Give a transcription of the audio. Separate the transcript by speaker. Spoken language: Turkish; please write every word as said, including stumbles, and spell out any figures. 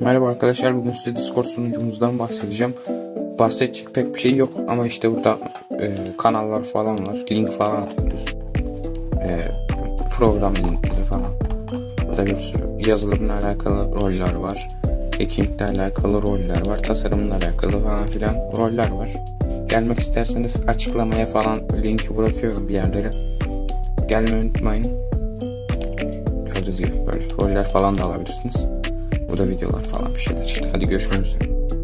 Speaker 1: Merhaba arkadaşlar, bugün size Discord sunucumuzdan bahsedeceğim. Bahsedecek pek bir şey yok ama işte burada e, kanallar falan var, link falan atıyoruz. E, program linkleri falan. Burada bir sürü yazılımla alakalı roller var. Hackingle alakalı roller var, tasarımla alakalı falan filan roller var. Gelmek isterseniz açıklamaya falan linki bırakıyorum bir yerlere. Gelmeyi unutmayın. Gördüğünüz gibi böyle roller falan da alabilirsiniz. Bu da videolar falan bir şeyler işte. Hadi görüşmek üzere.